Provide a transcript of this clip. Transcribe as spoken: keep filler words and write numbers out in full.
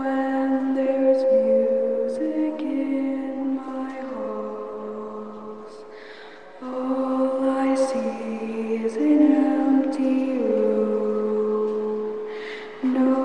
when there's music in my halls. All I see is an empty room. No